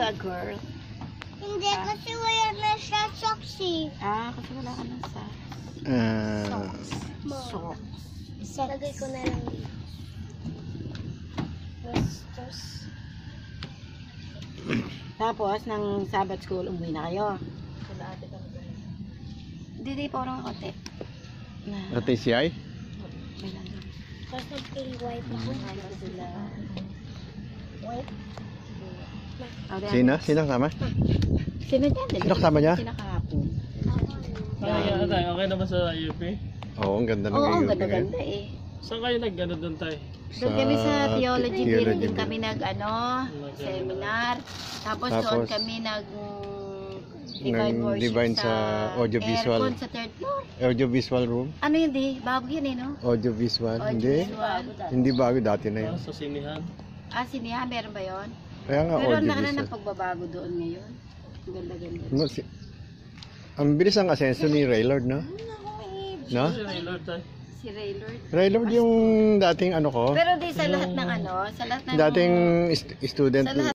ba, girl? Hindi, kasi wala na siya soksi. Kasi wala ka ng sa Socks. socks. Lagay ko na lang dito. Bastos. Tapos, ng Sabbath school, umuwi na kayo. Hindi, parang konti. At TCI? May lang doon. Tapos nag-wipe ako. Wipe? Sino? Sino kasama? Sino dyan? Sino kasama niya? Sino kahapon? Okay naman sa UP? Oo, ang ganda ng Oo, ang UP ngayon. ganda eh. Saan kayo nag-ano doon tayo? Doon kami sa theology building building. kami seminar. Tapos doon kami divine worship divine sa audiovisual. aircon sa third floor. Audiovisual room? Ano yun di? Bago yun eh, no? Audiovisual? Hindi. Audiovisual. Hindi bago, dati na yun. Sa sinihan? Siniha, meron ba yun? Kaya nga Pero ang laki na audiovisual. ng pagbabago doon ngayon. Ang ganda-ganda. No, ang bilis ang asenso ni Raylord, no? No? Si Raylord tayo. Si Raylord. Raylord yung dating ano ko, Pero di sa lahat ng sa lahat ng dating student sa lahat